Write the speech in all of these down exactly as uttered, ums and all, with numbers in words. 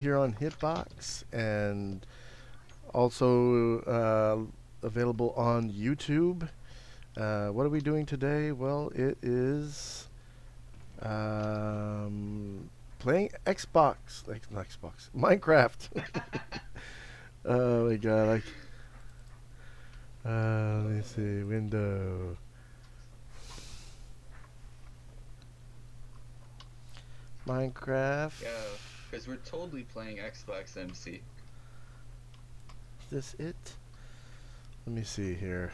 here on Hitbox and also uh, available on YouTube. Uh, what are we doing today? Well, it is um, playing Xbox, like not Xbox, Minecraft. Oh my god! Like, uh, let me see, window. Minecraft. Yeah, because we're totally playing Xbox M C. Is this it? Let me see here.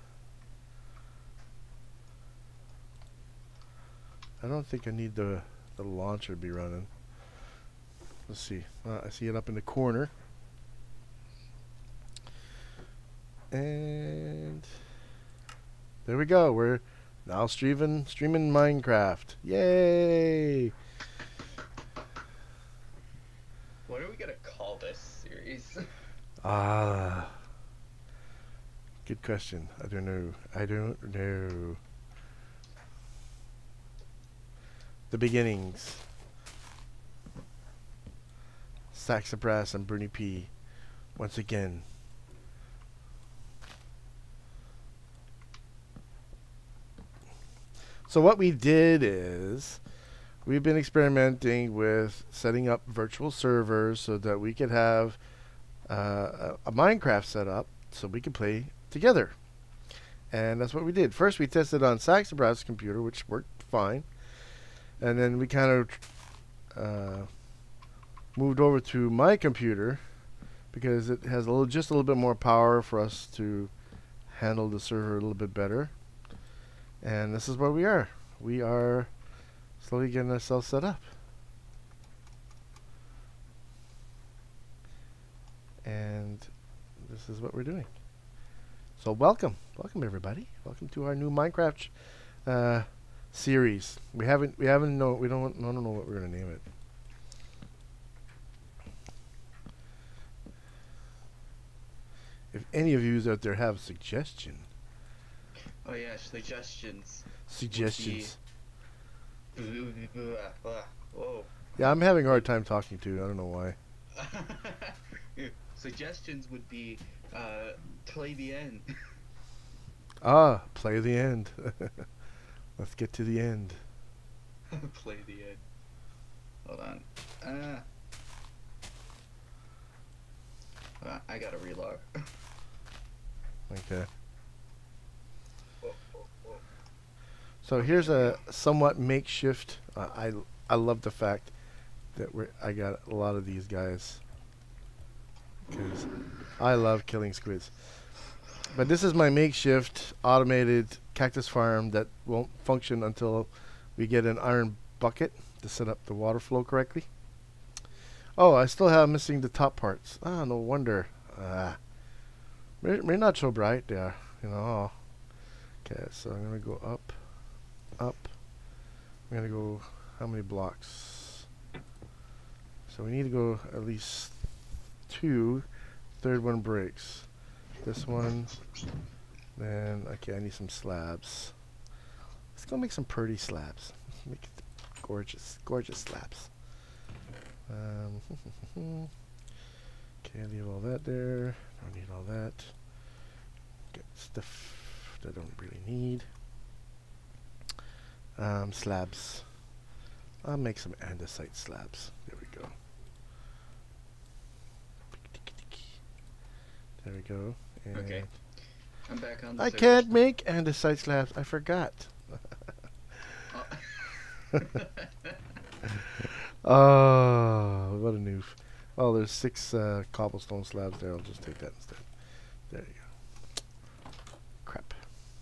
I don't think I need the the launcher to be running. Let's see. Uh, I see it up in the corner. And there we go. We're now streaming streaming Minecraft. Yay! What are we gonna call this series? Ah, good question. I don't know. I don't know. The beginnings. Saxabrass and BernieP once again. So what we did is we've been experimenting with setting up virtual servers so that we could have uh, a, a Minecraft set up so we could play together. And that's what we did. First we tested on Saxabrass' computer, which worked fine. And then we kind of uh, moved over to my computer because it has a little, just a little bit more power for us to handle the server a little bit better. And this is where we are. We are slowly getting ourselves set up. And this is what we're doing. So welcome. Welcome everybody. Welcome to our new Minecraft uh, series. We haven't we haven't know we don't I don't know what we're gonna name it. If any of you out there have a suggestion. Oh yeah, suggestions. Suggestions. Whoa. Yeah, I'm having a hard time talking to. I don't know why. Suggestions would be uh, play the end. Ah, play the end. Let's get to the end. Play the end. Hold on. Uh, hold on. I gotta relog. Okay. Whoa, whoa, whoa. So here's a somewhat makeshift. Uh, I I love the fact that we're I got a lot of these guys because I love killing squids. But this is my makeshift automated cactus farm that won't function until we get an iron bucket to set up the water flow correctly. Oh, I still have missing the top parts. Ah, no wonder. Ah, we're, we're not so bright there, you know. Okay, so I'm gonna go up, up. I'm gonna go. How many blocks? So we need to go at least two. Third one breaks. This one. Then okay, I need some slabs. Let's go make some pretty slabs. Let's make it gorgeous, gorgeous slabs. Um, okay, leave all that there. Don't need all that. Get stuff that I don't really need. Um, slabs. I'll make some andesite slabs. There we go. There we go. And Okay. I'm back on the I server. can't make andesite slabs. I forgot. Oh. Oh, what a noof. Oh, there's six uh, cobblestone slabs there. I'll just take that instead. There you go. Crap.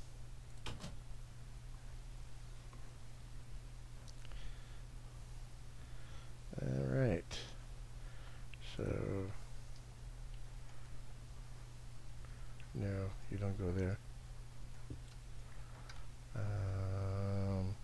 Alright. So... No, you don't go there. Um,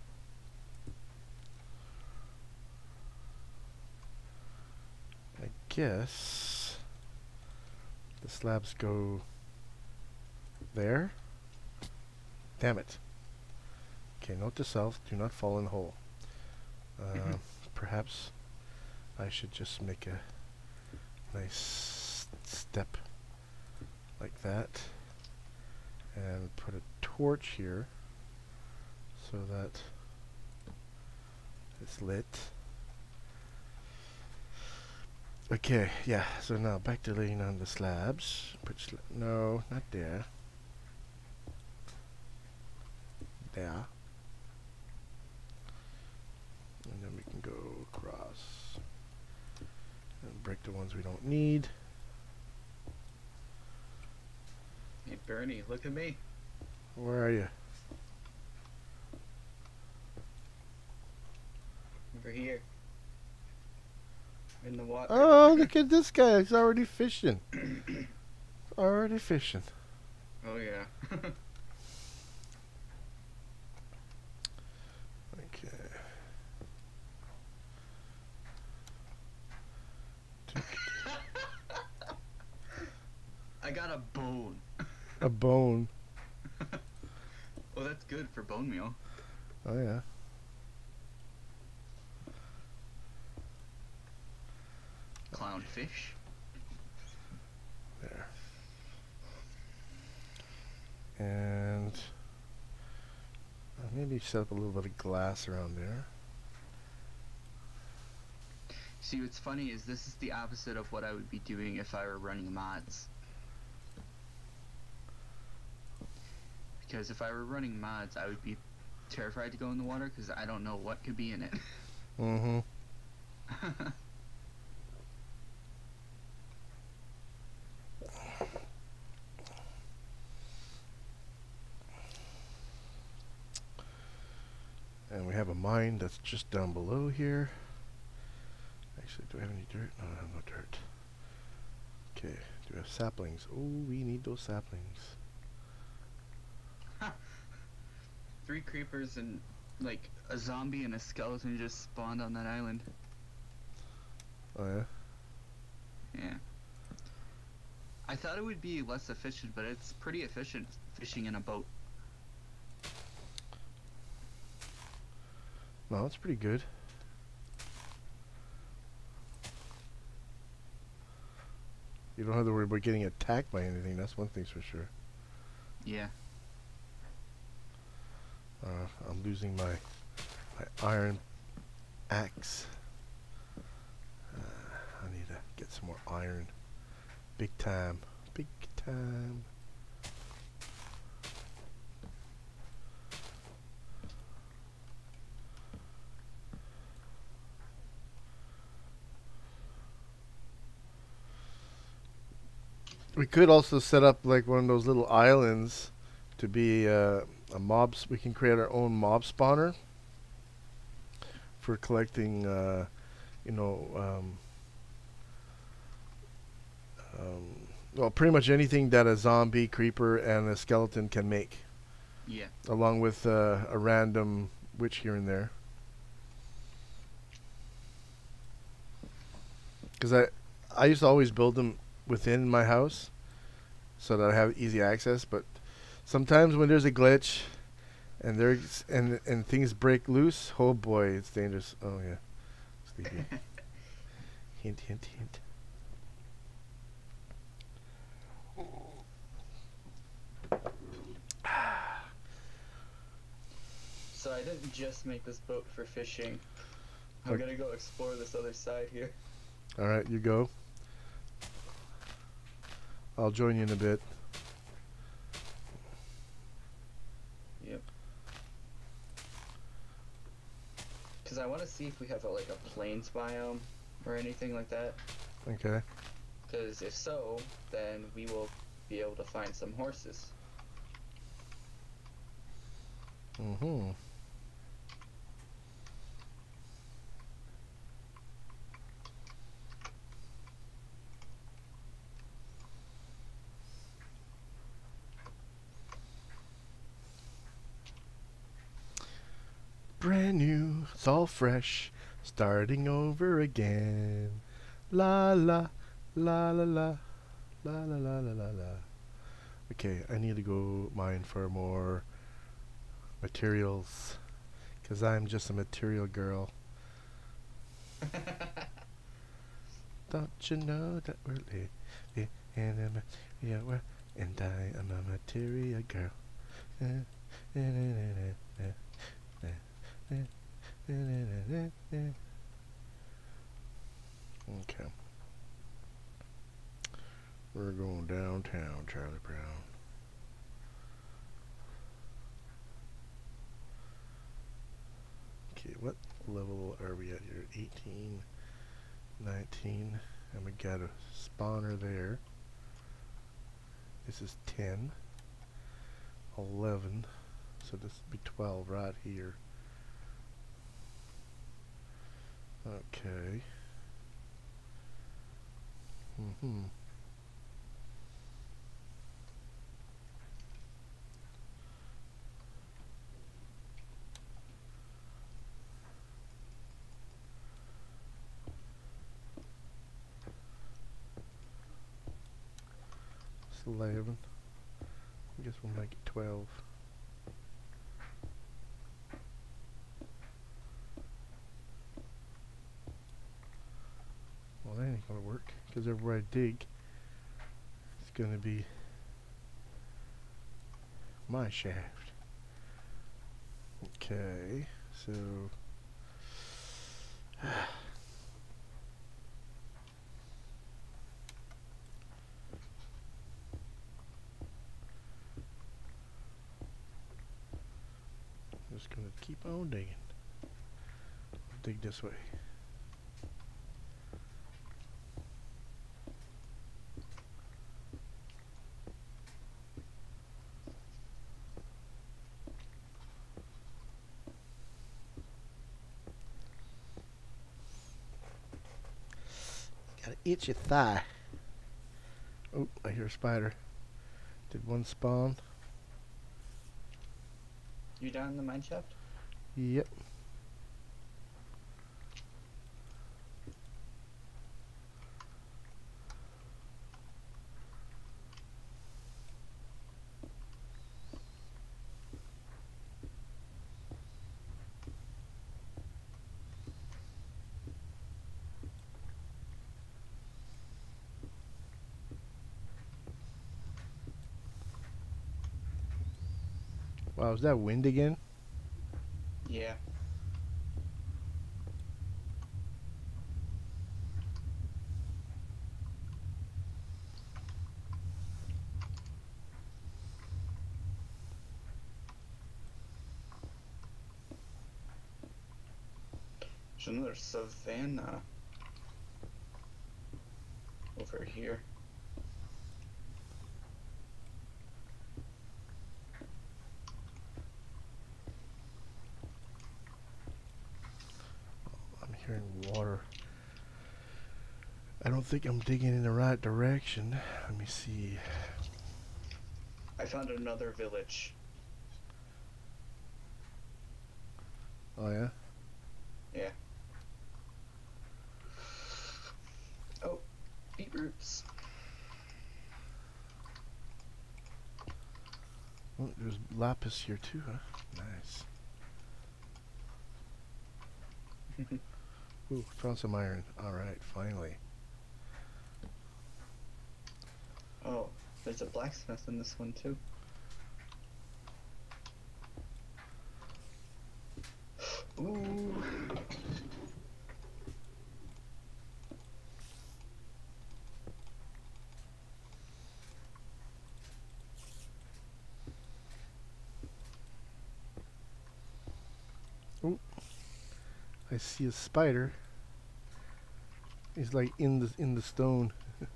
I guess the slabs go there. Damn it. Okay, note to self, do not fall in the hole. Uh, perhaps I should just make a nice step like that, and put a torch here so that it's lit. Okay, yeah, so now back to laying on the slabs. Put sla no, not there. There. And then we can go across and break the ones we don't need. Hey Bernie, look at me. Where are you? Over here. In the water. Oh, look at this guy. He's already fishing. Already fishing. Oh yeah. Okay. I got a bone. A bone. Well, that's good for bone meal. Oh yeah. Clownfish. There. And uh, maybe set up a little bit of glass around there. See, what's funny is this is the opposite of what I would be doing if I were running mods. Because if I were running mods, I would be terrified to go in the water because I don't know what could be in it. Mm-hmm. And we have a mine that's just down below here. Actually, do we have any dirt? No, I have no dirt. Okay, do we have saplings? Oh, we need those saplings. Three creepers and like a zombie and a skeleton just spawned on that island. Oh yeah? Yeah. I thought it would be less efficient, but it's pretty efficient fishing in a boat. No, it's pretty good. You don't have to worry about getting attacked by anything, that's one thing's for sure. Yeah. Uh, I'm losing my my iron axe. Uh, I need to get some more iron. Big time. Big time. We could also set up like one of those little islands to be uh, a mobs. We can create our own mob spawner for collecting, uh, you know, um, um, well, pretty much anything that a zombie, creeper, and a skeleton can make. Yeah. Along with uh, a random witch here and there. Because I, I used to always build them within my house so that I have easy access, but sometimes when there's a glitch and there's and and things break loose, oh boy, it's dangerous. Oh yeah, sleepy. Hint, hint, hint. So I didn't just make this boat for fishing. I'm Okay. gonna go explore this other side here. All right, you go. I'll join you in a bit. Yep. Because I want to see if we have a, like a plains biome or anything like that. Okay. Because if so, then we will be able to find some horses. Mm-hmm. Brand new, it's all fresh, starting over again. La la, la la la, la la la la la la. Okay, I need to go mine for more materials, because I'm just a material girl. Don't you know that we're living in a material world, and I am a material girl. Okay. We're going downtown, Charlie Brown. Okay, what level are we at here? eighteen, nineteen, and we got a spawner there. This is ten, eleven, so this would be twelve right here. Okay. Mm-hmm. It's eleven. I guess we'll make it twelve. Well, that ain't gonna work, because everywhere I dig, it's gonna be my shaft. Okay, so I'm just gonna keep on digging. Dig this way. Got an itchy thigh. Oh, I hear a spider. Did one spawn? You down in the mine shaft? Yep. Wow, is that wind again? Yeah. There's another savanna over here. I'm hearing water. I don't think I'm digging in the right direction. Let me see. I found another village. Oh yeah? Yeah. Oh, beetroots. Oh, there's lapis here too, huh? Nice. Ooh, found some iron. Alright, finally. Oh, there's a blacksmith in this one too. Ooh. Ooh. I see a spider. He's like in the in the stone.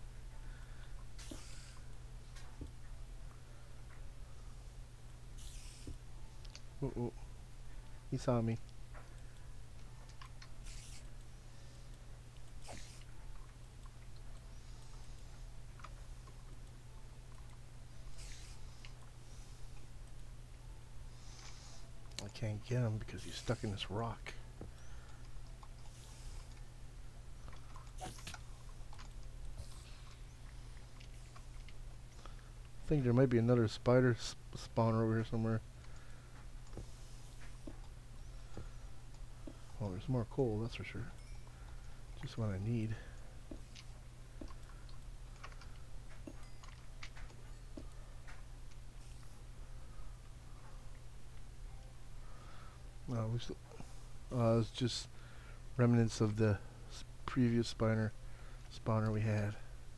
Oh, oh. He saw me. I can't get him because he's stuck in this rock. I think there might be another spider sp spawner over here somewhere. Well, there's more coal, that's for sure. Just what I need. Uh, which, uh, it's just remnants of the s- previous spawner spawner we had.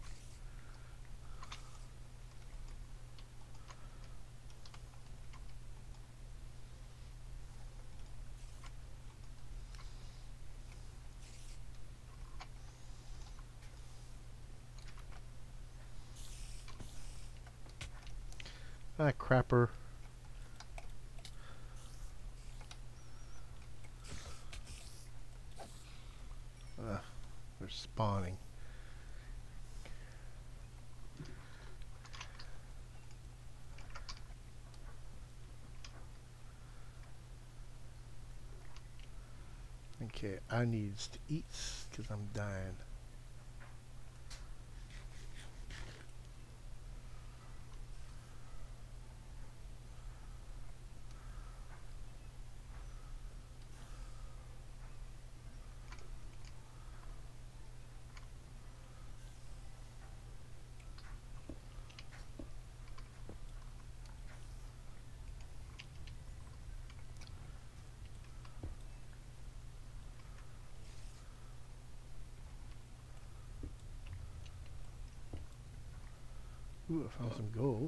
Ah, crapper. Ah, they're spawning. Okay, I needs to eat because I'm dying. Ooh, I found some gold.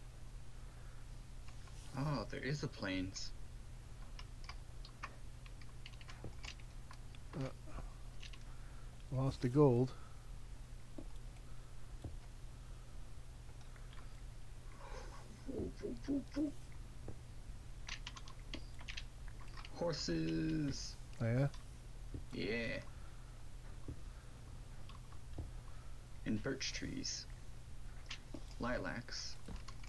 Oh, there is a plains. Uh, lost the gold. Horses. Oh, yeah? Yeah. And birch trees. Lilacs.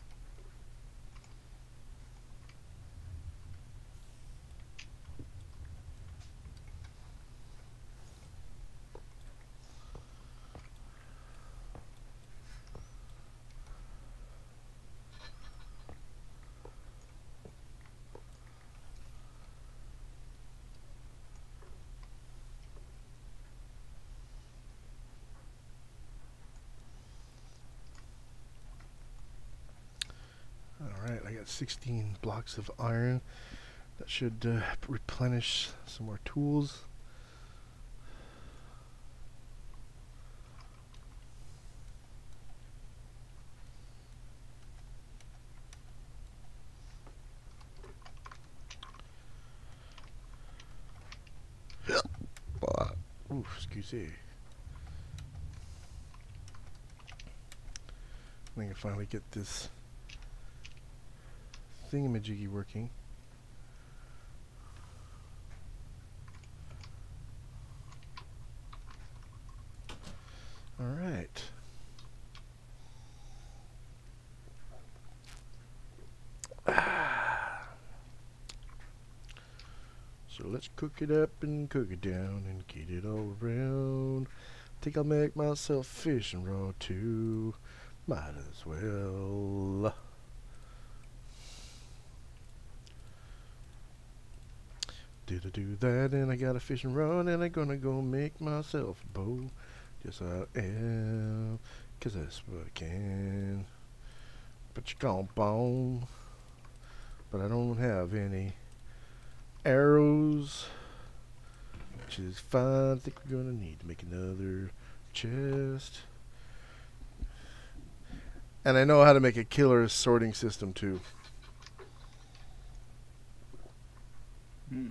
Alright, I got sixteen blocks of iron. That should uh, replenish some more tools. Ooh, excuse me. I can finally get this thingamajiggy working. Alright. So let's cook it up and cook it down and get it all around. Think I'll make myself fish and raw too. Might as well. Did I do that and I got a fish and rod and I'm gonna go make myself a bow. Yes I am, cause that's what I can. But you can't bone. But I don't have any arrows, which is fine. I think we're gonna need to make another chest. And I know how to make a killer sorting system too. Hmm.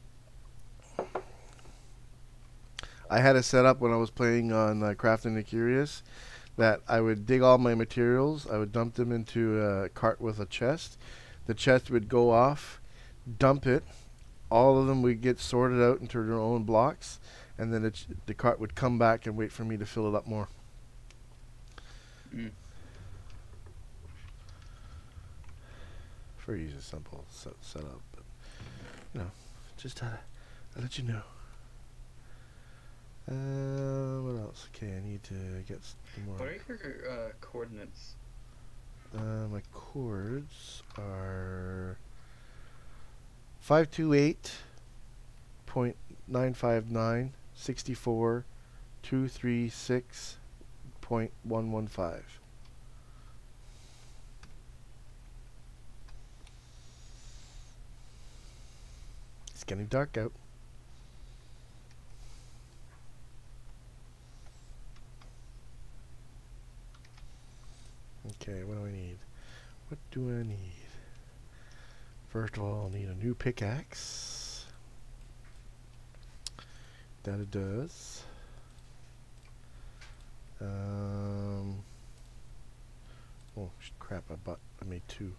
I had it set up when I was playing on uh, Crafting the Curious that I would dig all my materials, I would dump them into a cart with a chest. The chest would go off, dump it, all of them would get sorted out into their own blocks, and then it, the cart would come back and wait for me to fill it up more. Mm. Very easy, simple set, set up, but you know, just to I'll let you know. Uh, what else? Okay, I need to get some more. What are your uh, coordinates? Uh, my chords are five two eight point nine five nine sixty four two three six point one one five. getting dark out. Okay, what do I need? What do I need? First of all, I'll need a new pickaxe. That it does. Um. Oh crap! I bought. I made two.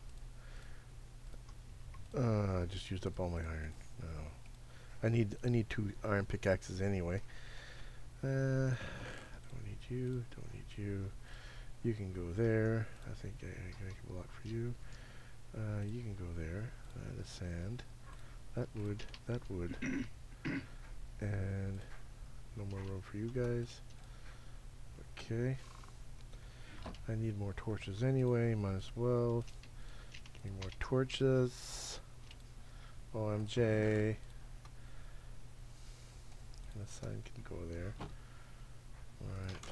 Uh, I just used up all my iron. No. I need. I need two iron pickaxes anyway. Uh, don't need you. Don't need you. You can go there. I think I, I can make a block for you. Uh, you can go there. Uh, the sand. That wood. That wood. And no more room for you guys. Okay. I need more torches anyway. Might as well. Give me more torches. O M J. And the sign can go there. Alright.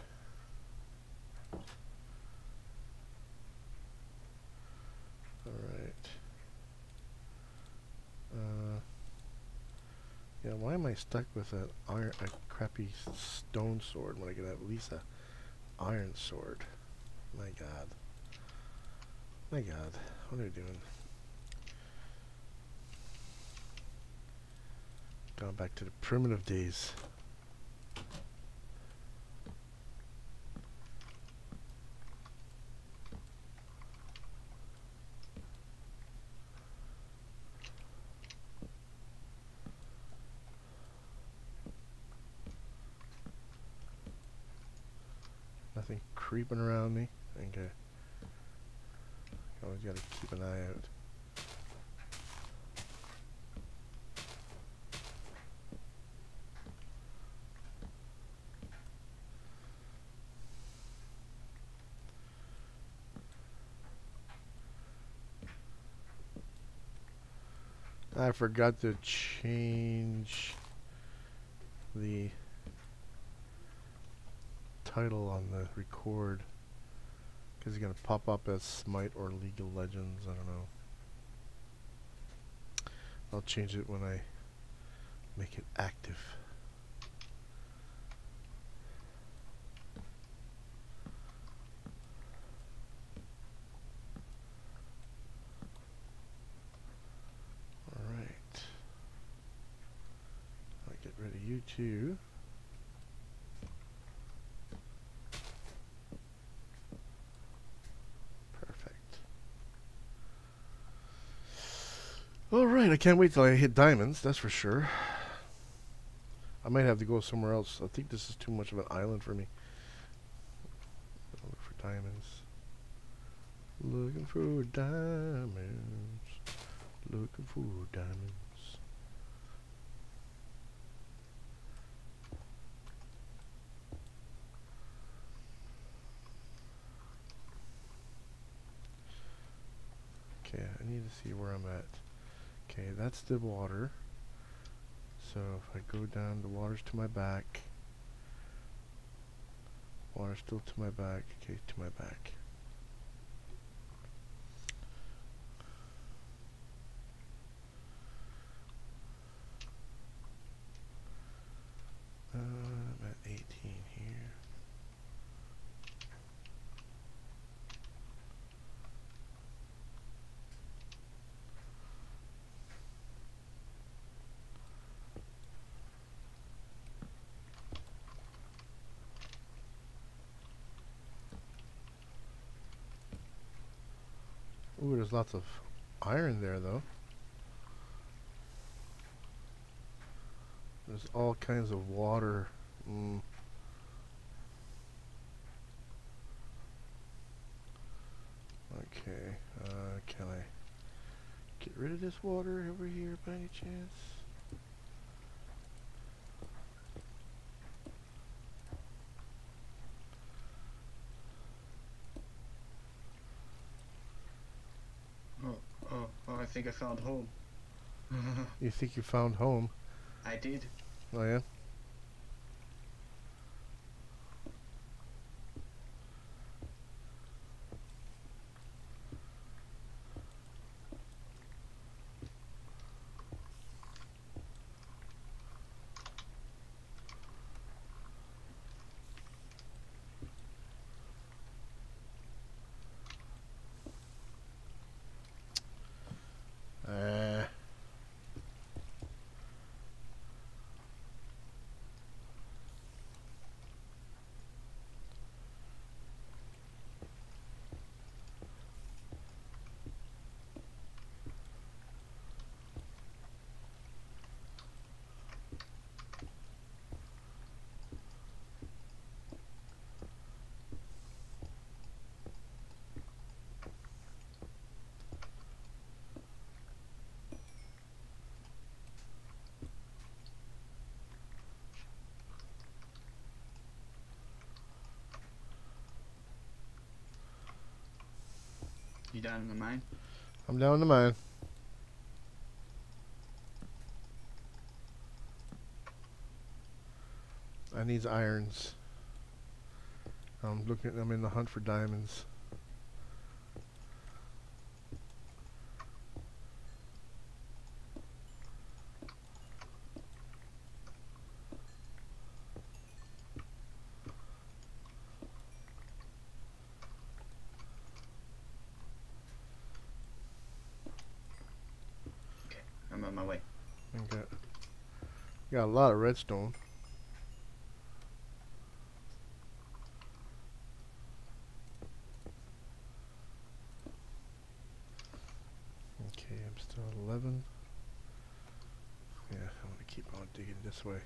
Alright. Uh, yeah, why am I stuck with a iron, a crappy stone sword when I could have at least a iron sword? My god. My god. What are we doing? Gone back to the primitive days. Nothing creeping around me. Okay. Always gotta keep an eye out. I forgot to change the title on the record because it's going to pop up as Smite or League of Legends. I don't know. I'll change it when I make it active. Alright. I'll get rid of you too. Alright, I can't wait till I hit diamonds, that's for sure. I might have to go somewhere else. I think this is too much of an island for me. I'll look for diamonds. Looking for diamonds. Looking for diamonds. Okay, I need to see where I'm at. Okay, that's the water. So if I go down, the water's to my back. Water's still to my back. Okay, to my back. Uh, I'm at eighteen here. Ooh, there's lots of iron there, though. There's all kinds of water. Mm. Okay, uh, can I get rid of this water over here by any chance? Oh, oh, oh, I think I found home. You think you found home? I did. Oh yeah? You down in the mine? I'm down in the mine. I need irons. I'm looking. I'm in the hunt for diamonds. Okay, I'm on my way. Okay. Got a lot of redstone. Okay, I'm still at eleven. Yeah, I'm gonna keep on digging this way.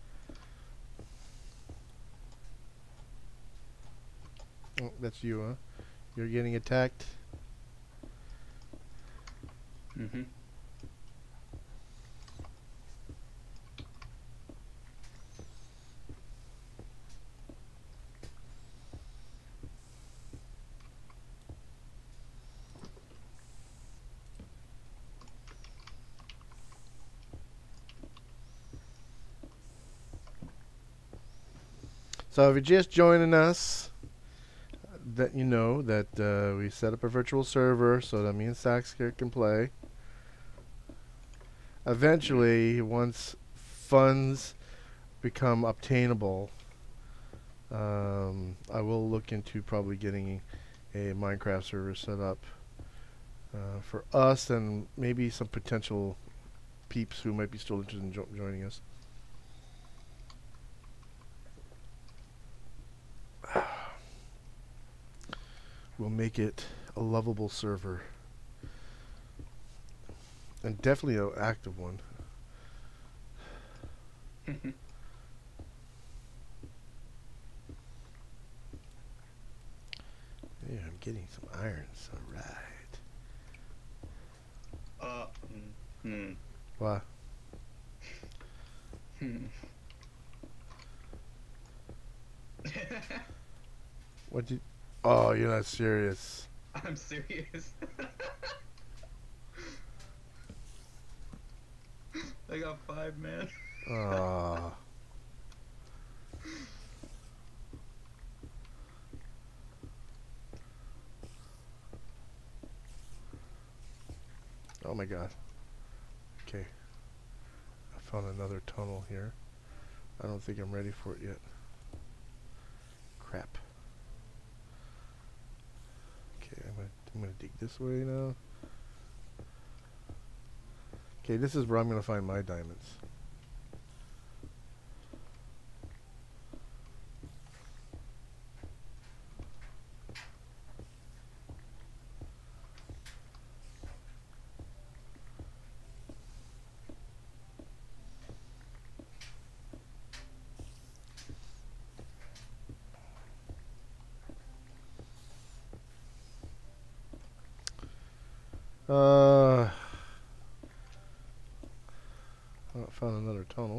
Oh, that's you, huh? You're getting attacked. Mm-hmm. So if you're just joining us, that you know that uh, we set up a virtual server so that me and Sax here can play. Eventually, once funds become obtainable, um, I will look into probably getting a Minecraft server set up uh, for us and maybe some potential peeps who might be still interested in jo joining us. We'll make it a lovable server. And definitely an active one. Yeah, I'm getting some irons. Alright. Uh, hmm. What? Hmm. What did... Oh, you're not serious. I'm serious. I got five, man. Ah. Oh my god. Okay. I found another tunnel here. I don't think I'm ready for it yet. Crap. Okay, I'm gonna I'm gonna dig this way now. Okay, this is where I'm gonna find my diamonds. Uh, I found another tunnel.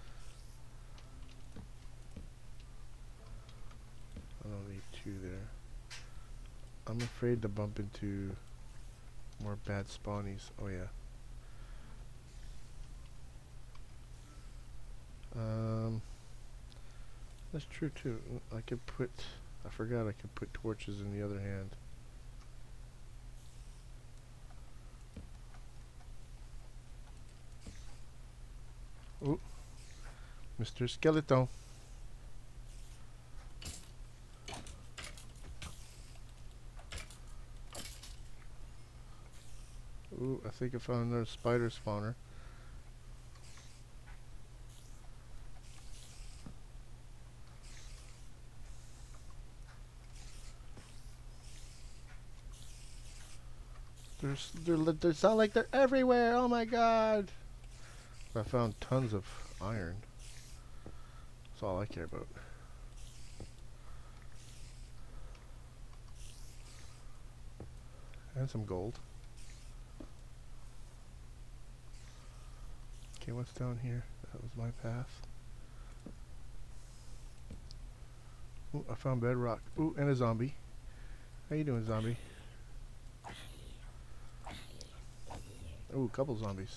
I don't need two there. I'm afraid to bump into more bad spawnies. Oh yeah. Um, that's true too. I could put. I forgot I could put torches in the other hand. Ooh, Mister Skeleton. Ooh, I think I found another spider spawner. There's, they're, they sound like they're everywhere. Oh my god! I found tons of iron. That's all I care about. And some gold. Okay, what's down here? That was my path. Ooh, I found bedrock. Ooh, and a zombie. How you doing, zombie? Ooh, a couple zombies.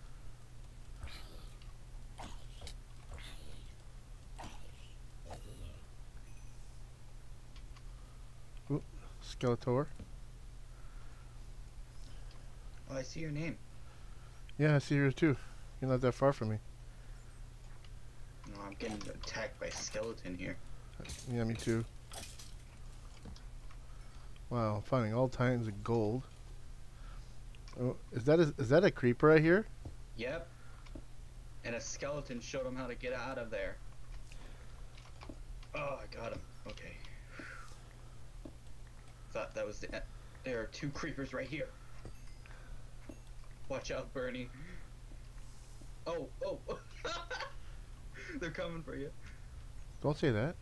Ooh, Skeletor. Oh, I see your name. Yeah, I see yours too. You're not that far from me. No, I'm getting attacked by a skeleton here. Yeah, me too. Wow, I'm finding all kinds of gold. Oh, is that a, is that a creeper right here? Yep. And a skeleton showed him how to get out of there. Oh, I got him. Okay. Thought that was the end. There are two creepers right here. Watch out, Bernie. Oh, oh. They're coming for you. Don't say that.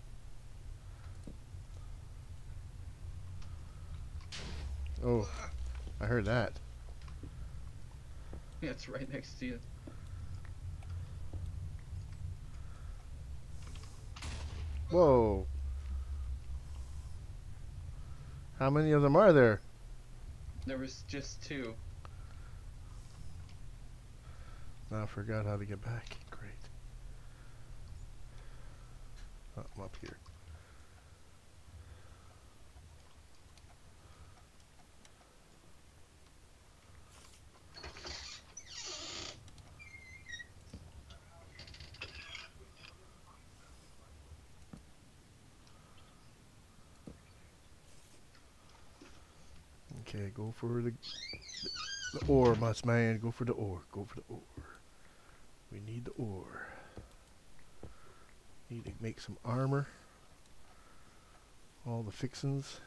Oh, I heard that. Yeah, it's right next to you. Whoa. How many of them are there? There was just two. Now I forgot how to get back. Great. Oh, I'm up here. Okay, go for the, the ore, must man. Go for the ore. Go for the ore. We need the ore. Need to make some armor. All the fixins.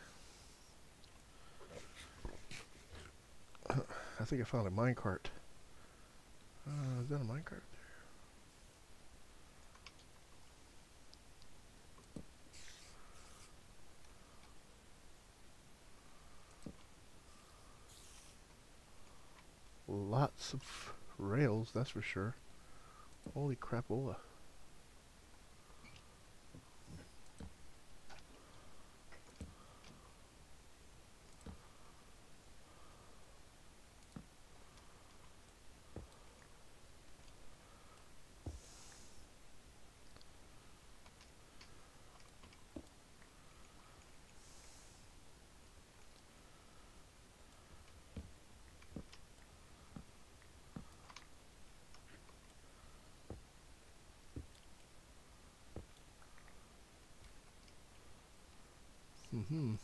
I think I found a minecart. Uh, is that a minecart? Lots of rails, that's for sure. Holy crapola. Mm-hmm.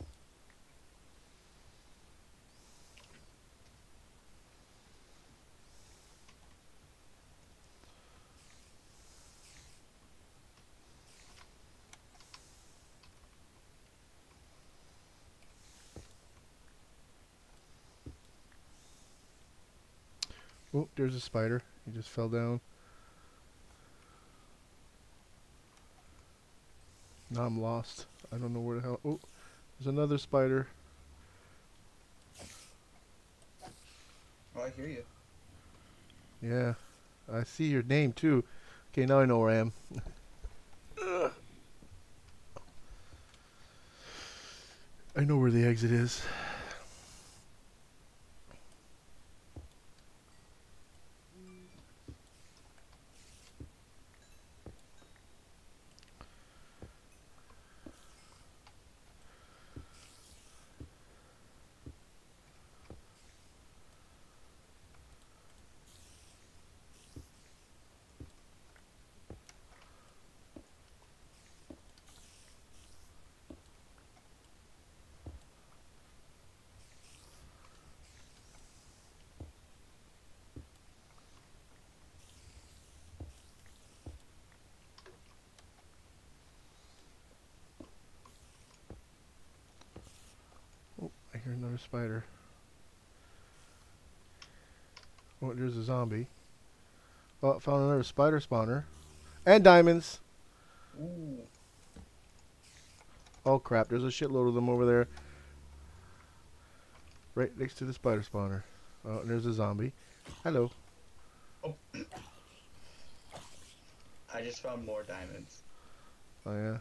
Oh, there's a spider. He just fell down. Now I'm lost. I don't know where the hell. Oh, there's another spider. Oh, I hear you. Yeah, I see your name too. Okay, now I know where I am. I know where the exit is. Oh, I hear another spider. Oh, there's a zombie. Oh, found another spider spawner. And diamonds. Ooh. Oh crap, there's a shitload of them over there. Right next to the spider spawner. Oh, and there's a zombie. Hello. Oh. I just found more diamonds. Oh yeah.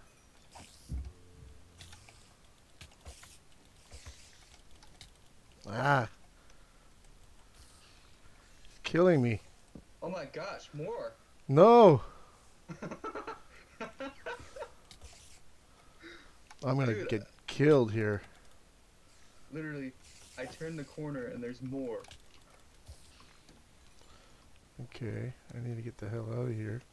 Ah. killing me. Oh my gosh, more. No! I'm gonna Dude, get killed here. literally, I turned the corner and there's more. Okay, I need to get the hell out of here.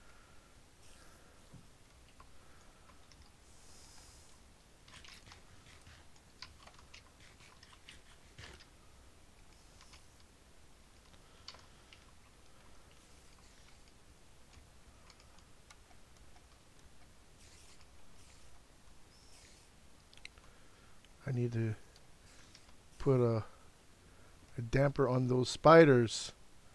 I need to put a, a damper on those spiders.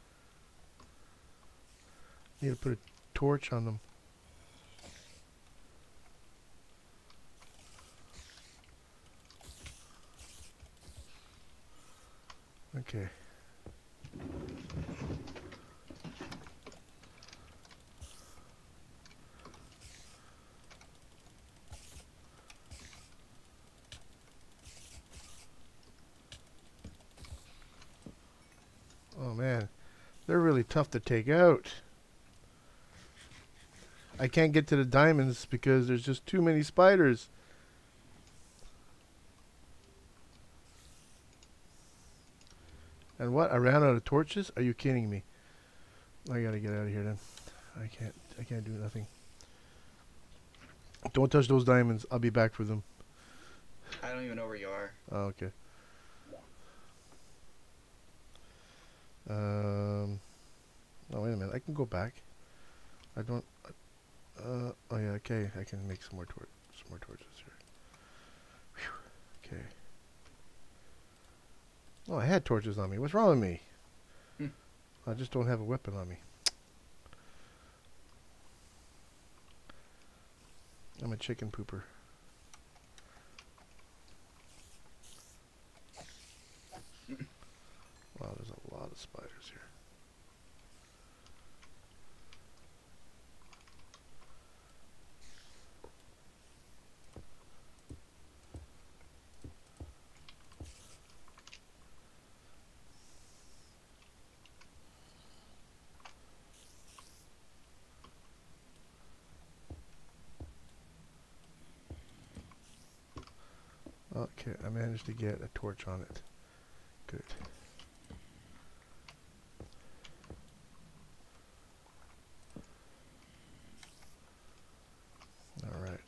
Need to put a torch on them. Okay. Oh man, they're really tough to take out. I can't get to the diamonds because there's just too many spiders. And what? I ran out of torches? Are you kidding me? I gotta get out of here then. I can't I can't do nothing. Don't touch those diamonds. I'll be back for them. I don't even know where you are. Oh, okay. Um Oh wait a minute, I can go back. I don't uh oh yeah, okay, I can make some more tor some more torches here. Whew. Okay. Oh, I had torches on me. What's wrong with me? Hmm. I just don't have a weapon on me. I'm a chicken pooper. Wow, there's a lot of spiders here. Okay, I managed to get a torch on it. Good. All right.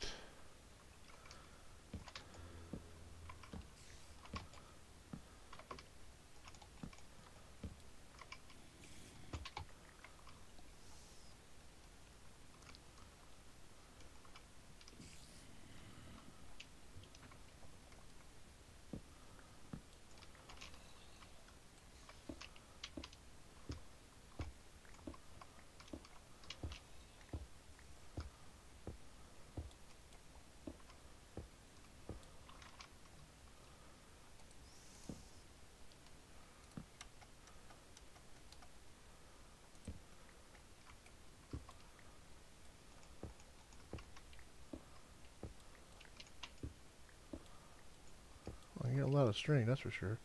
I got a lot of string, that's for sure.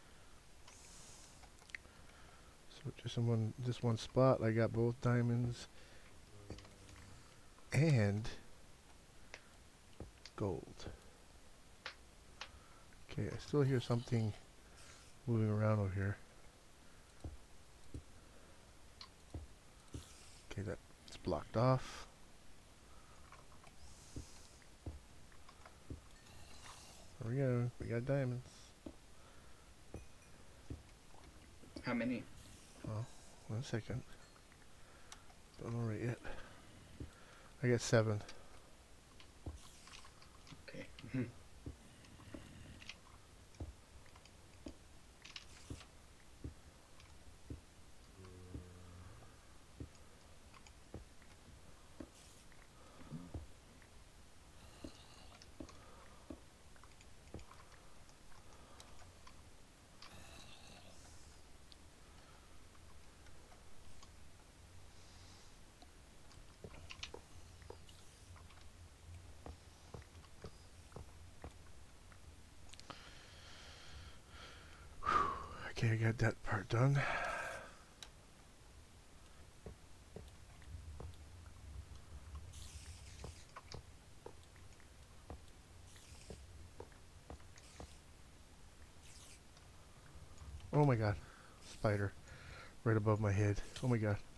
So just in one, this one spot, I got both diamonds and gold. Okay, I still hear something moving around over here. Okay, that's blocked off. There we go. We got diamonds. How many? Oh, one second. Don't know right yet. I got seven. Okay. Okay, I got that part done. Oh my god. Spider. Right above my head. Oh my god.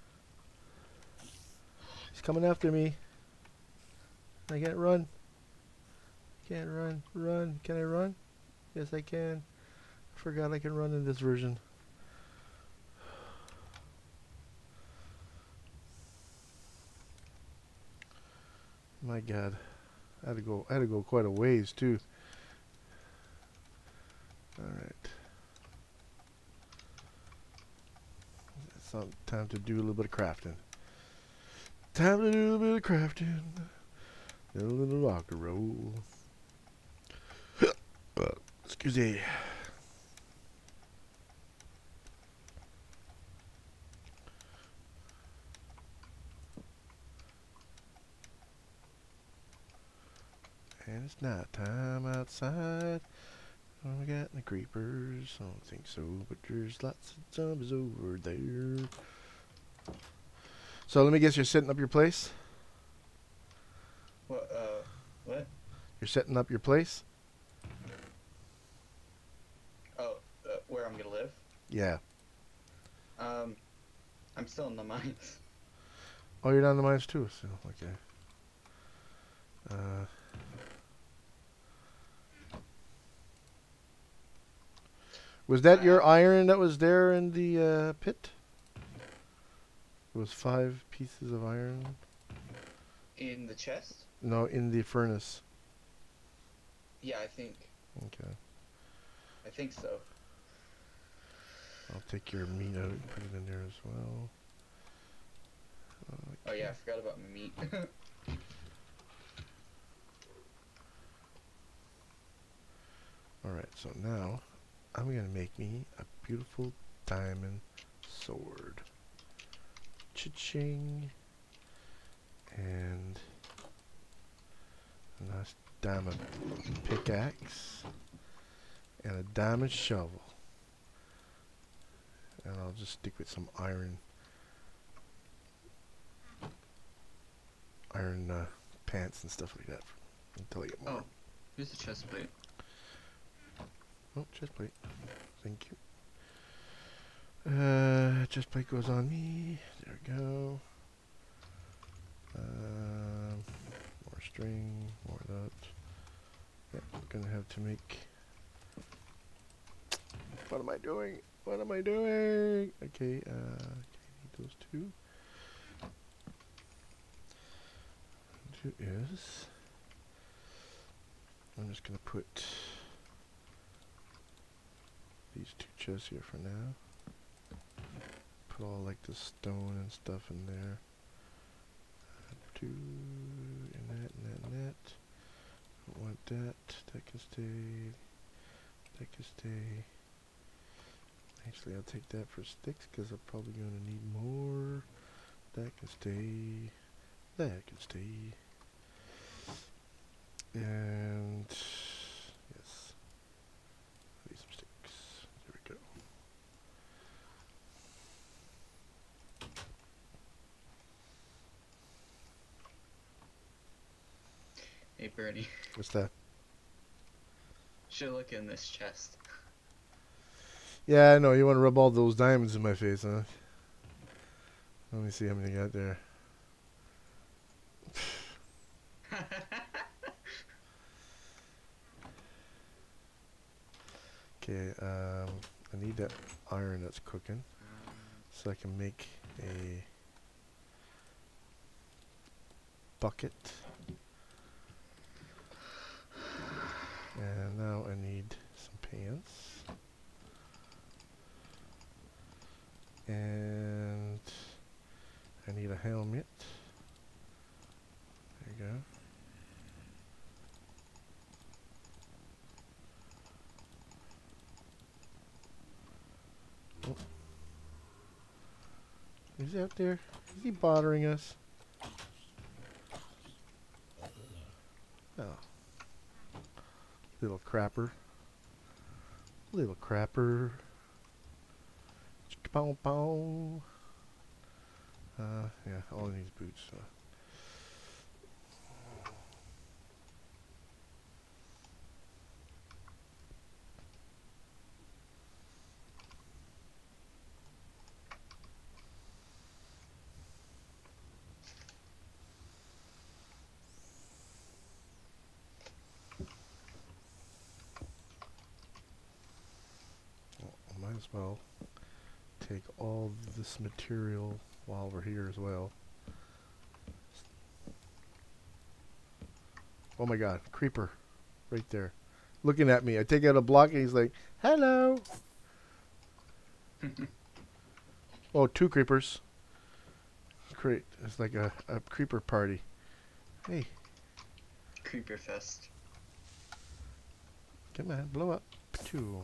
He's coming after me. I can't run. Can't run. Run. Can I run? Yes, I can. I forgot I can run in this version. My god. I had to go I had to go quite a ways too. Alright. It's not time to do a little bit of crafting. Time to do a little bit of crafting. A little rock and roll. Excuse me. And it's night time outside. Oh, we got the creepers. I don't think so, but there's lots of zombies over there. So let me guess, you're setting up your place? What? Uh, what? You're setting up your place? Oh, uh, where I'm gonna live? Yeah. Um, I'm still in the mines. Oh, you're down in the mines too, so, okay. Uh... Was that your iron that was there in the uh, pit? It was five pieces of iron. In the chest? No, in the furnace. Yeah, I think. Okay. I think so. I'll take your meat out and put it in there as well. Oh yeah, I forgot about my meat. Alright, so now I'm going to make me a beautiful diamond sword. Cha-ching. And a nice diamond pickaxe. And a diamond shovel. And I'll just stick with some iron. Iron uh, pants and stuff like that until I get more. Oh, here's the chest plate. Oh, chest plate. Thank you. Uh, chest plate goes on me. There we go. Um, more string, more of that. Yeah, I'm gonna have to make. What am I doing? What am I doing? Okay, uh, okay, need those two. Two is. I'm just gonna put these two chests here for now. Put all like the stone and stuff in there. Uh, two and that and that and that. Don't want that. That can stay. That can stay. Actually, I'll take that for sticks because I'm probably going to need more. That can stay. That can stay. And yes, these some sticks. There we go. Hey Bernie, What's that? should look in this chest. Yeah, I know. You want to rub all those diamonds in my face, huh? Let me see how many I got there. Okay, um, I need that iron that's cooking so I can make a bucket. And now I need some pants. And I need a helmet. There you go. Oh. Is he out there? Is he bothering us? Oh. Little crapper. Little crapper. Bow bow. Uh, yeah, all I need is boots. So. as well take all this material while we're here as well. Oh my god, creeper. Right there. Looking at me. I take out a block and he's like, hello. Oh, two creepers. Great. It's like a, a creeper party. Hey. Creeper fest. Come on, blow up. Patoom.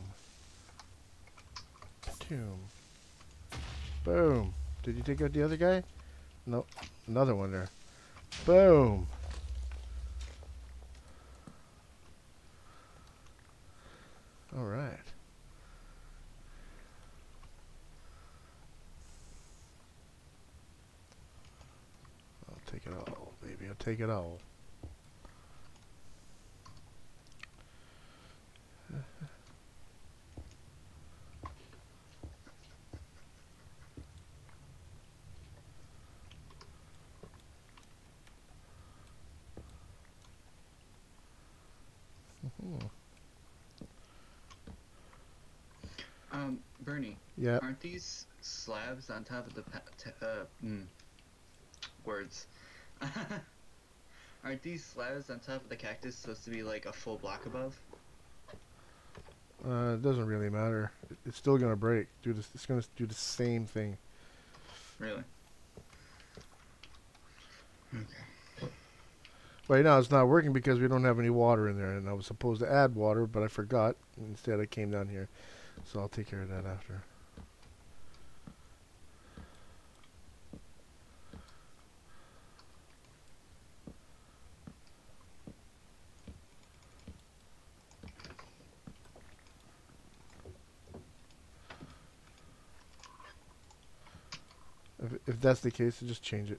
Patoom. Boom. Did you take out the other guy? No. Another one there. Boom. All right. I'll take it all, baby. I'll take it all. Um, Bernie. Yeah. Aren't these slabs on top of the pa t uh, mm, words? Aren't these slabs on top of the cactus supposed to be like a full block above? Uh, it doesn't really matter. It, it's still gonna break. Do this. It's gonna do the same thing. Really? Okay. Right now, it's not working because we don't have any water in there, and I was supposed to add water, but I forgot. Instead, I came down here, so I'll take care of that after. If, if that's the case, then just change it.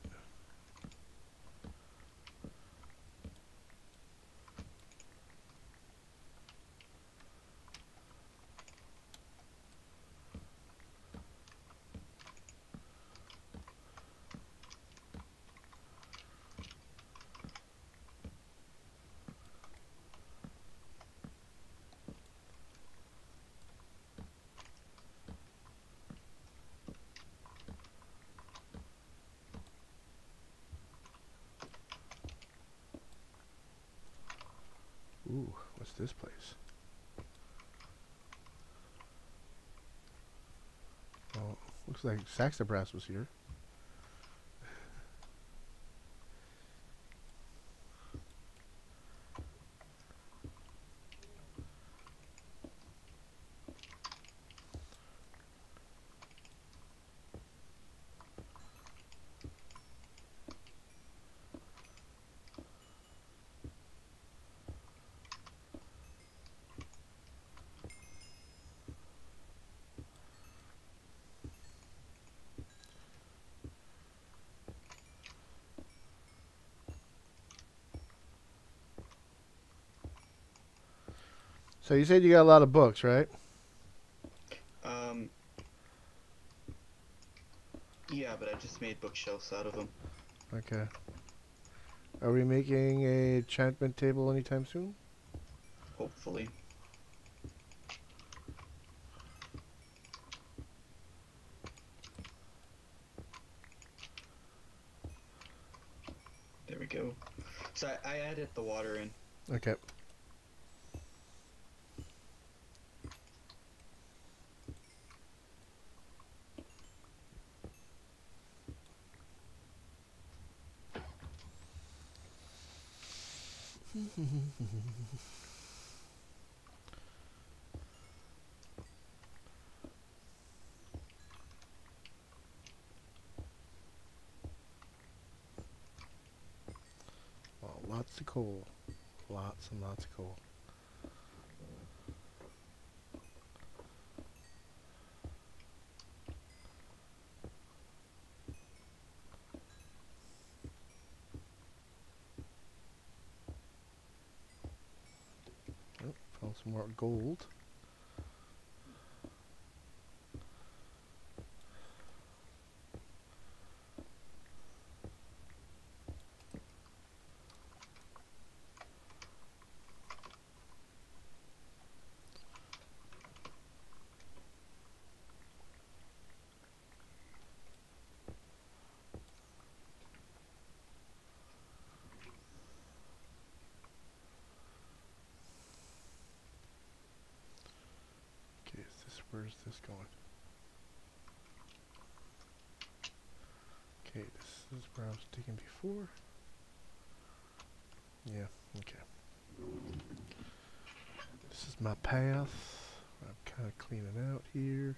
Ooh, what's this place? Oh, looks like Saxabrass was here. So you said you got a lot of books, right? Um. Yeah, but I just made bookshelves out of them. Okay. Are we making a enchantment table anytime soon? Hopefully. There we go. So I, I added the water in. Okay. Well, lots of coal. Lots and lots of coal. Oh, found some more gold. where's this going? Okay, this is where I was digging before. Yeah, okay. This is my path. I'm kind of cleaning out here.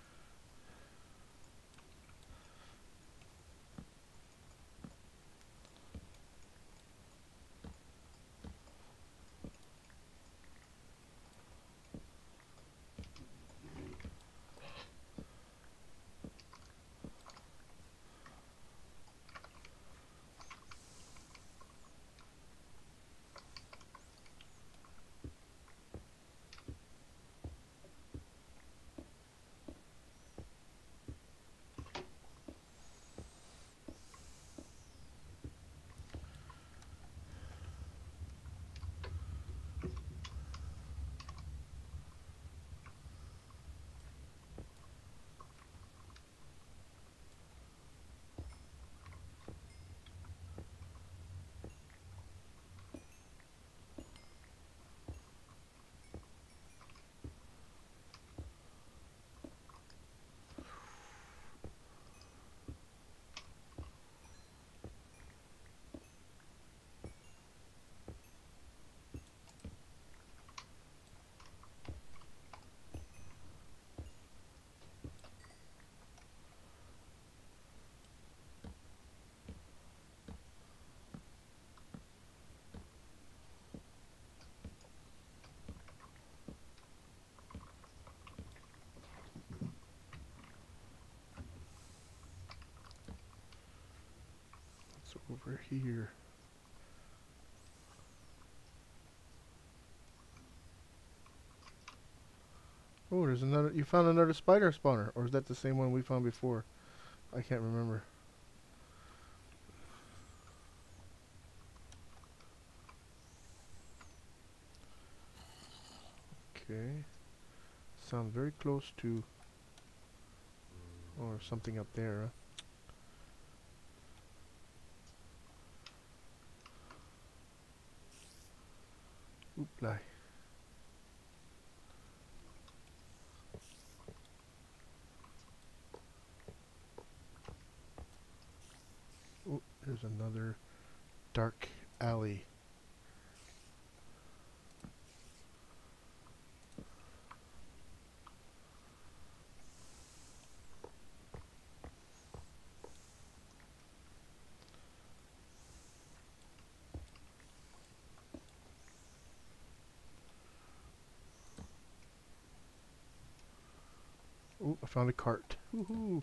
It's over here. Oh, there's another. You found another spider spawner, or is that the same one we found before? I can't remember. Okay. Sounds very close to, or something up there. Huh? Oopla. Oh, there's another dark alley. Oh, I found a cart. Woohoo!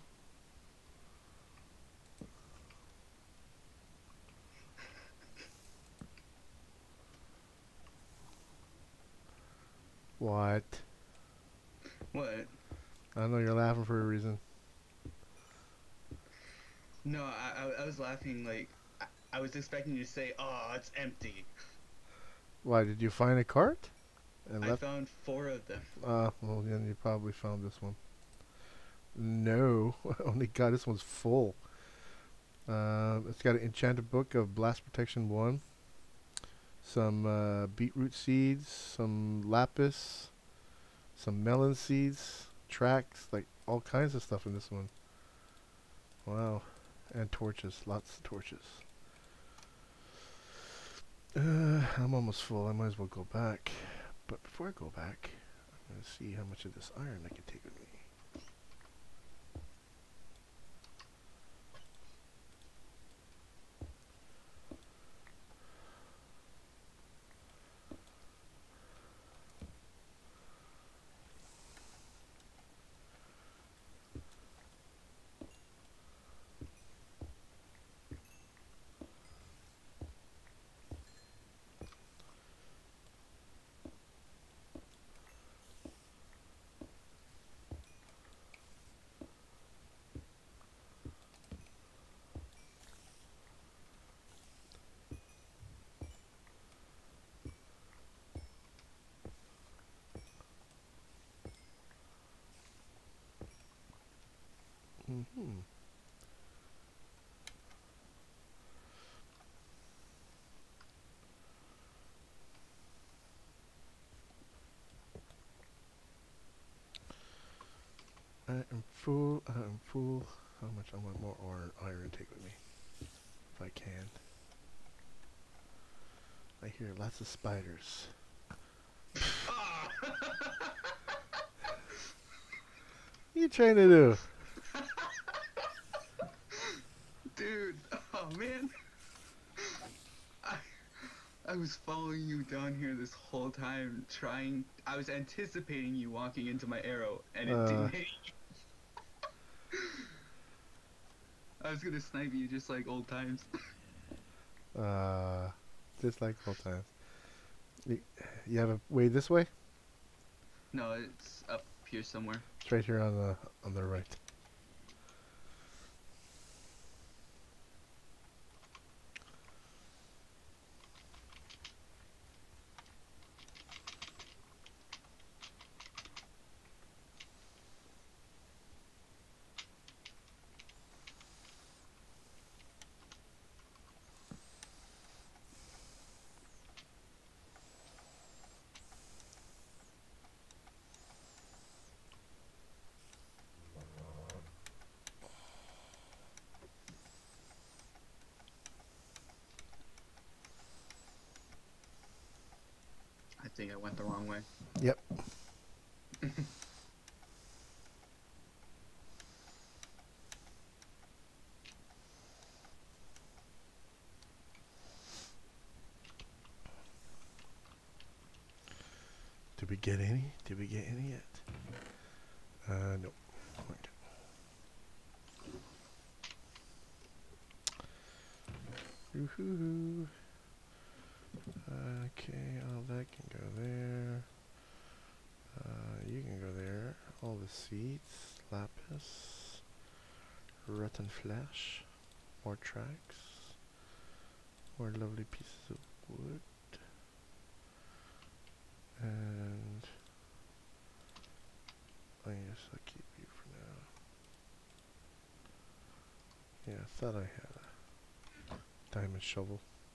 What? What? I know you're laughing for a reason. No, I, I, I was laughing like, I, I was expecting you to say, oh, it's empty. Why, did you find a cart? And I left? found four of them. Uh, well then you probably found this one. No, oh my god, this one's full. Uh, it's got an enchanted book of blast protection one, some uh, beetroot seeds, some lapis, some melon seeds, tracks, like all kinds of stuff in this one. Wow, and torches, lots of torches. Uh, I'm almost full. I might as well go back. But before I go back, I'm gonna see how much of this iron I can take with me. I am full. I am full. How much I want more iron, iron to take with me, if I can. I hear lots of spiders. Oh. What are you trying to do? Dude, oh man. I, I was following you down here this whole time, trying. I was anticipating you walking into my arrow, and it Uh, didn't hit you. I was gonna snipe you just like old times. uh, just like old times. You, you have a way this way? No, it's up here somewhere. It's right here on the on the right. I think I went the wrong way. Yep. Did we get any? Did we get any yet? Uh, nope. Okay. Woohoo! Okay, all that can go there. Uh, you can go there. All the seeds, lapis, rotten flesh, more tracks, more lovely pieces of wood, and I guess I'll keep you for now. Yeah, I thought I had a diamond shovel.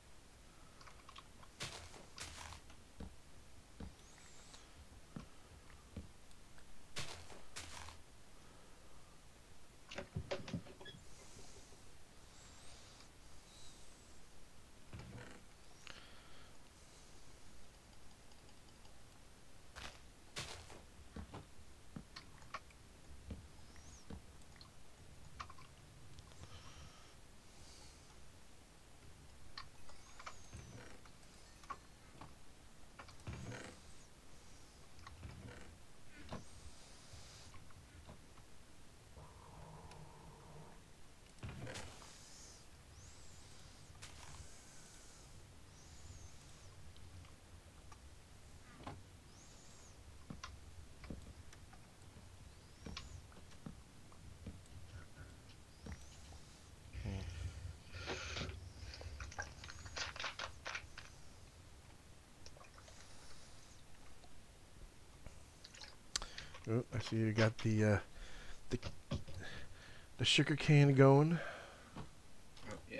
Oh, I see you got the uh, the the sugar cane going. Oh, yeah.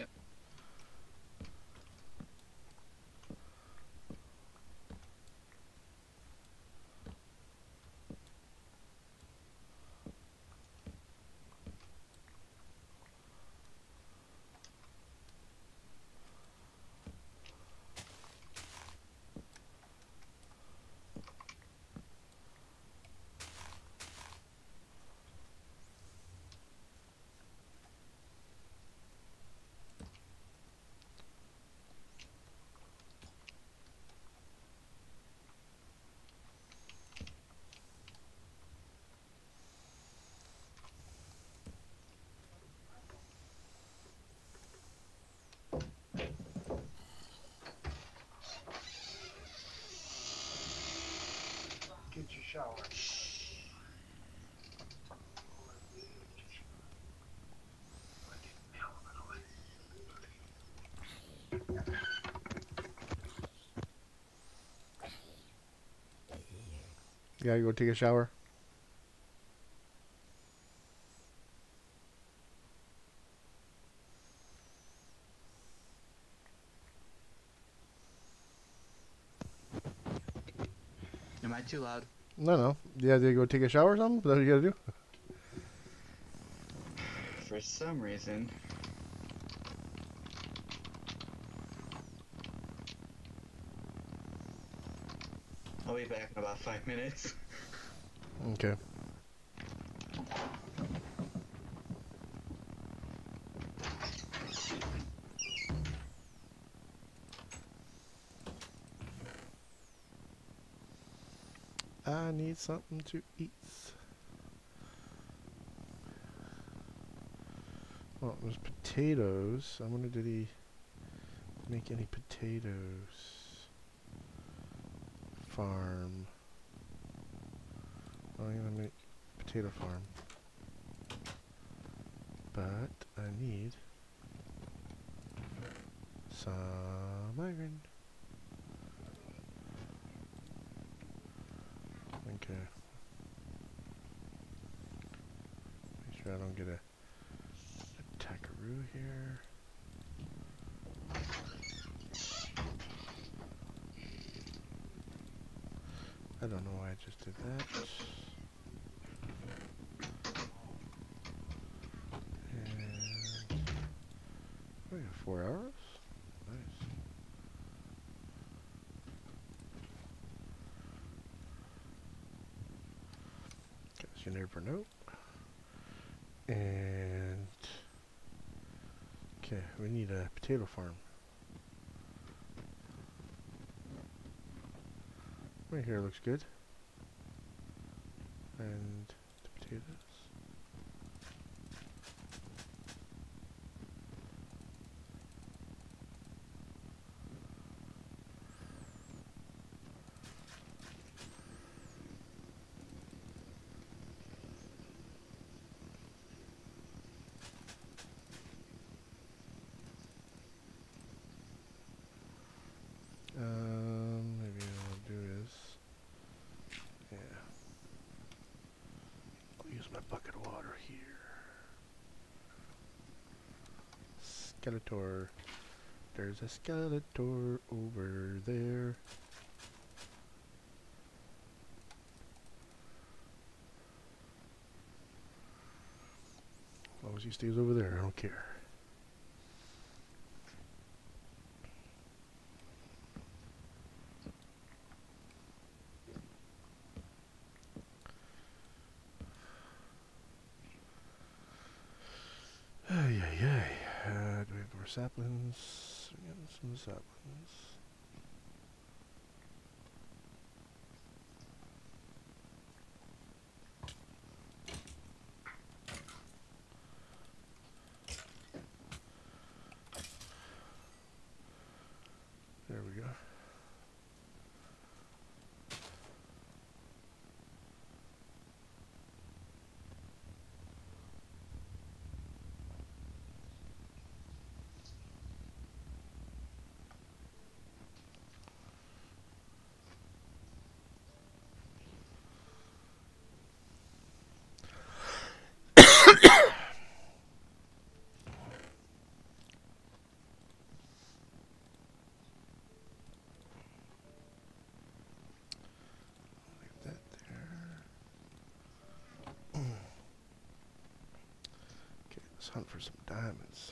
Get your shower. You gotta go take a shower. Am I too loud? No, no. Yeah, you go take a shower or something? Is that what you gotta do? for some reason. I'll be back in about five minutes. Okay. I need something to eat. Well, there's potatoes. I wonder, did he make any potatoes? Farm. Oh, I'm gonna make potato farm. But I need some iron. Okay. Make sure I don't get a, a tackaroo here. I don't know why I just did that. And we got four hours. Nice. Guess you never know. And okay, we need a potato farm. Right here looks good. And the potatoes. Um, maybe what I'll do is, yeah, I'll use my bucket of water here. Skeletor. There's a Skeletor over there. As long as he stays over there, I don't care. Ay, ay, ay. Uh, do we have more saplings? We got some saplings. There we go. Let's hunt for some diamonds.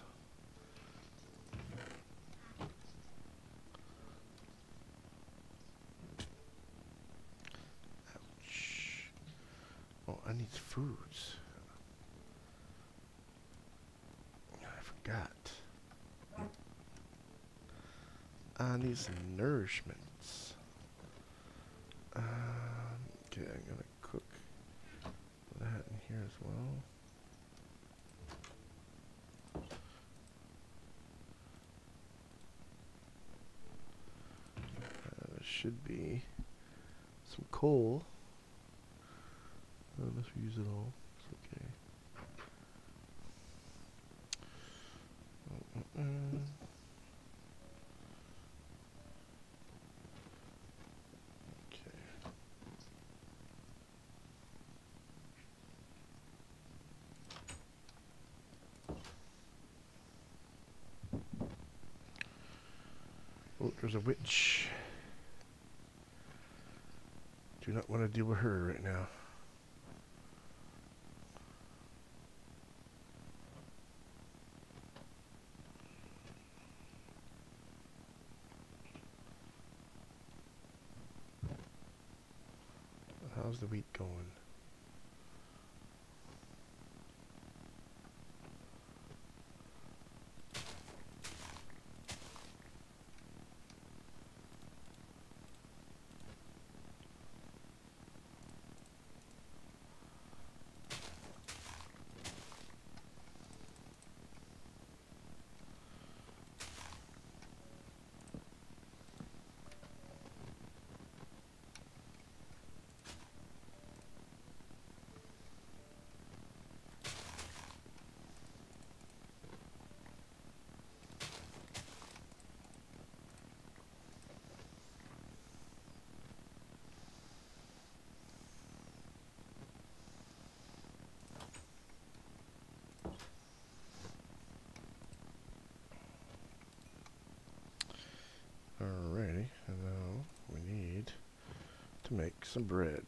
Ouch. Oh, I need foods. I forgot. I need some nourishments. Um, okay, I'm gonna cook that in here as well. Should be some coal. Unless we use it all, it's okay. Uh, uh, uh. Okay. Oh, there's a witch. Do not want to deal with her right now. How's the wheat going? Alrighty, and now we need to make some bread.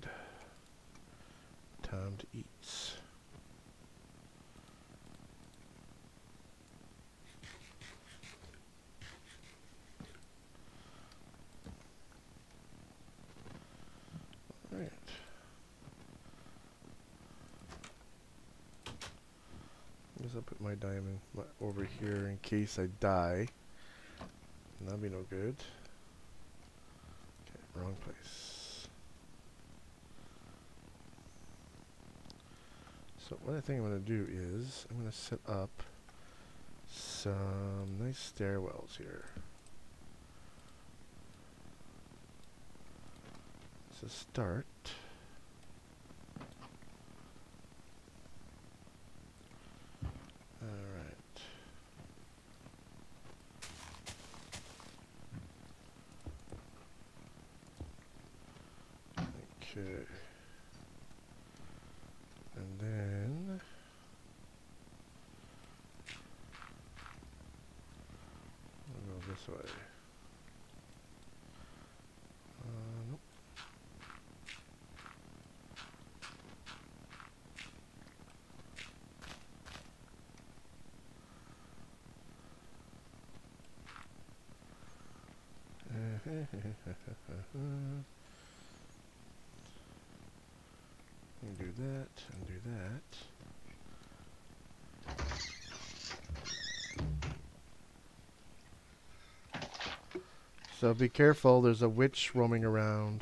Time to eat. Alright. I guess I'll put my diamond over here in case I die. That'll be no good. Okay, wrong place. So what I think I'm going to do is I'm going to set up some nice stairwells here. So start. Alright. Okay. And then we'll go this way. Uh, nope. And do that, and do that. So be careful, there's a witch roaming around.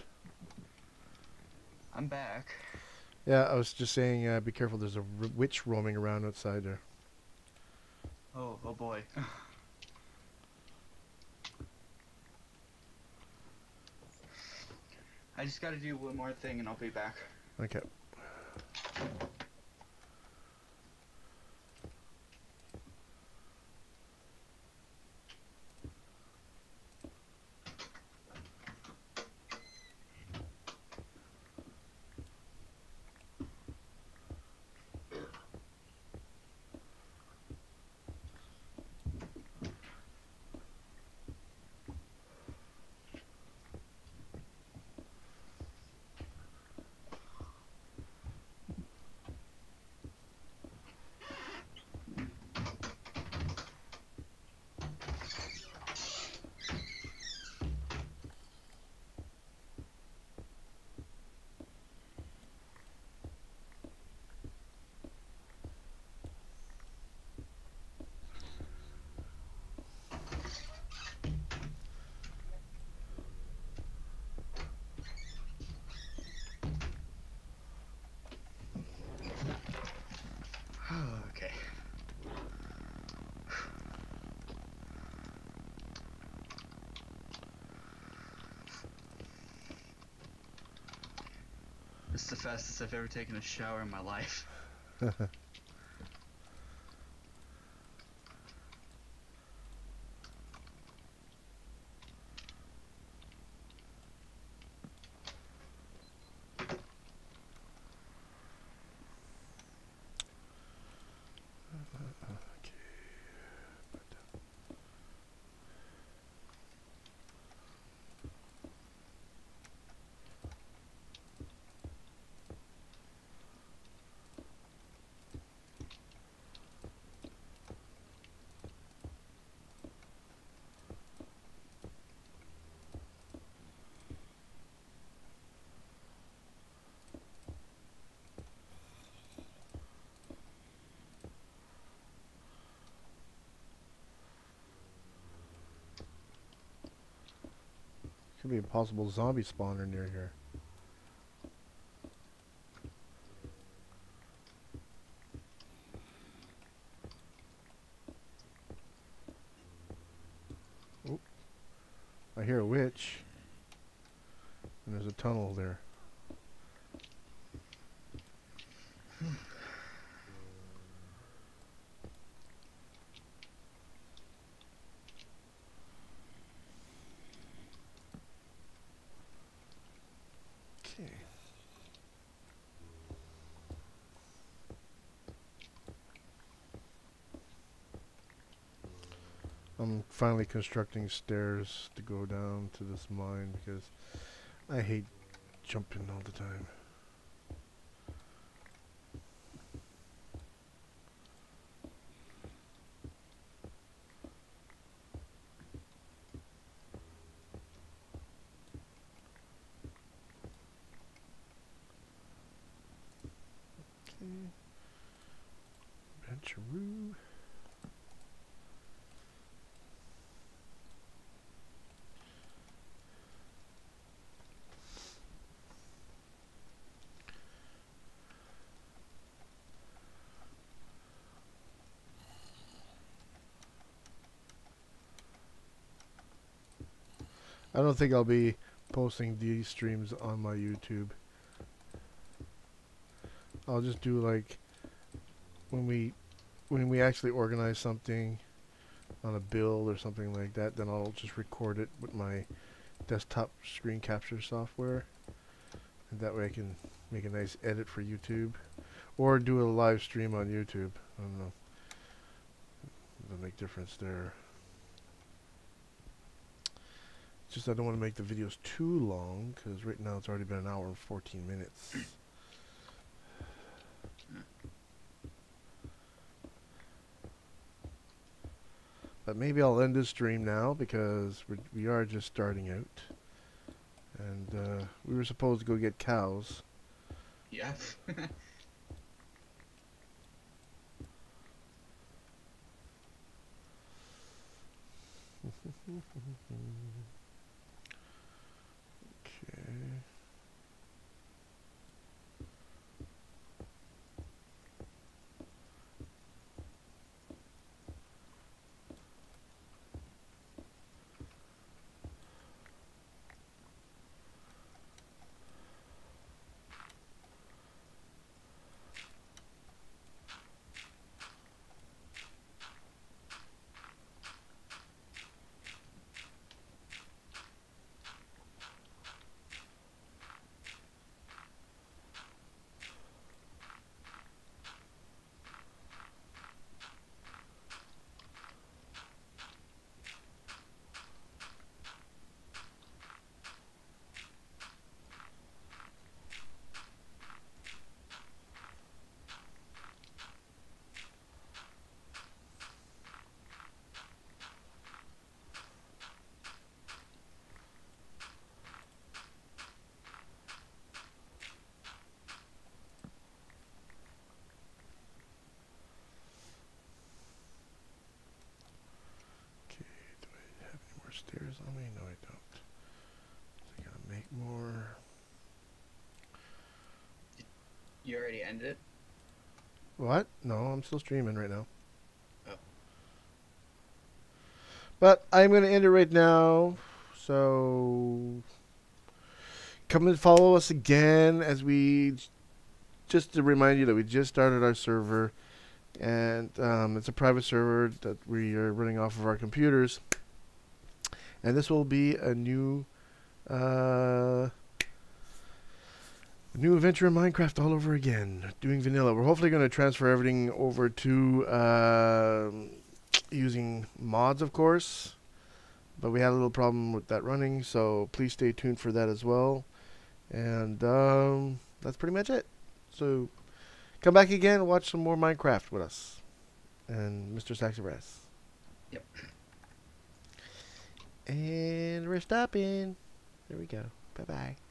I'm back. Yeah, I was just saying, uh, be careful, there's a r witch roaming around outside there. Oh, oh boy. I just gotta do one more thing and I'll be back. Okay. Okay. This is the fastest I've ever taken a shower in my life. Could be a possible zombie spawner near here. Oh, I hear a witch. And there's a tunnel there. Okay. I'm finally constructing stairs to go down to this mine because I hate jumping all the time. Okay. Adventuroo. I don't think I'll be posting these streams on my YouTube. I'll just do like when we when we actually organize something on a build or something like that, then I'll just record it with my desktop screen capture software, and that way I can make a nice edit for YouTube, or do a live stream on YouTube. I don't know. It'll make difference there. Just I don't want to make the videos too long, because right now it's already been an hour and fourteen minutes. But maybe I'll end this stream now, because we're, we are just starting out. And uh, we were supposed to go get cows. Yeah. Okay. Stairs on me? No, I don't. So I gotta make more. You already ended it? What? No, I'm still streaming right now. Oh. But I'm gonna end it right now. So come and follow us again as we, just to remind you that we just started our server, and um, it's a private server that we are running off of our computers. And this will be a new, uh, new adventure in Minecraft all over again, doing vanilla. We're hopefully going to transfer everything over to uh, using mods, of course. But we had a little problem with that running, so please stay tuned for that as well. And um, that's pretty much it. So come back again and watch some more Minecraft with us and Mister Saxabrass. Yep. And we're stopping. There we go. Bye-bye.